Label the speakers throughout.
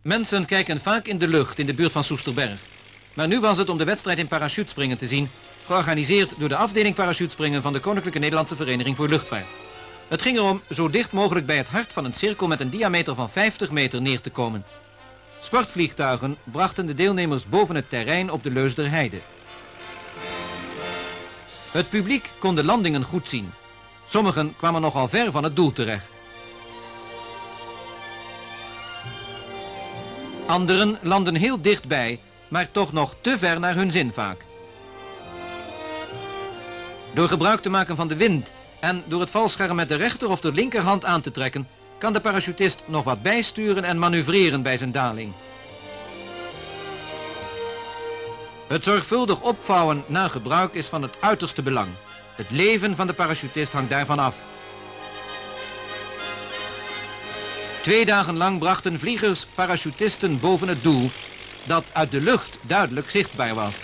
Speaker 1: Mensen kijken vaak in de lucht in de buurt van Soesterberg. Maar nu was het om de wedstrijd in parachutespringen te zien, georganiseerd door de afdeling parachutespringen van de Koninklijke Nederlandse Vereniging voor Luchtvaart. Het ging erom zo dicht mogelijk bij het hart van een cirkel met een diameter van 50 meter neer te komen. Sportvliegtuigen brachten de deelnemers boven het terrein op de Leusderheide. Het publiek kon de landingen goed zien. Sommigen kwamen nogal ver van het doel terecht. Anderen landen heel dichtbij, maar toch nog te ver naar hun zin vaak. Door gebruik te maken van de wind en door het valscherm met de rechter of de linkerhand aan te trekken, kan de parachutist nog wat bijsturen en manoeuvreren bij zijn daling. Het zorgvuldig opvouwen na gebruik is van het uiterste belang. Het leven van de parachutist hangt daarvan af. 2 dagen lang brachten vliegers parachutisten boven het doel, dat uit de lucht duidelijk zichtbaar was.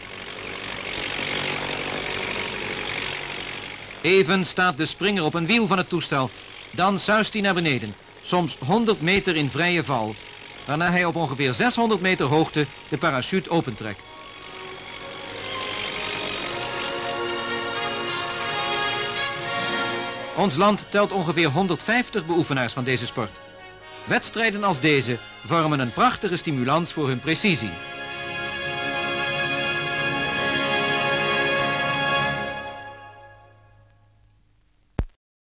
Speaker 1: Even staat de springer op een wiel van het toestel, dan suist hij naar beneden, soms 100 meter in vrije val, waarna hij op ongeveer 600 meter hoogte de parachute opentrekt. Ons land telt ongeveer 150 beoefenaars van deze sport. Wedstrijden als deze vormen een prachtige stimulans voor hun precisie.